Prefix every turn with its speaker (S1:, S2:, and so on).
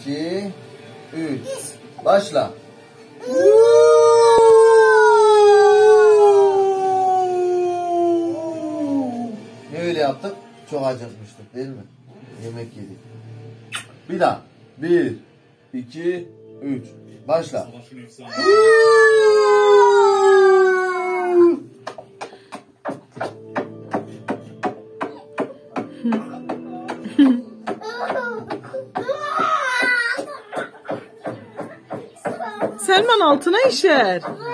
S1: 2, 3. Başla. Ne öyle yaptık? Çok acıkmıştık değil mi? Yemek yedik. Bir daha. 1, 2, 3. Başla.
S2: Selman altına işer.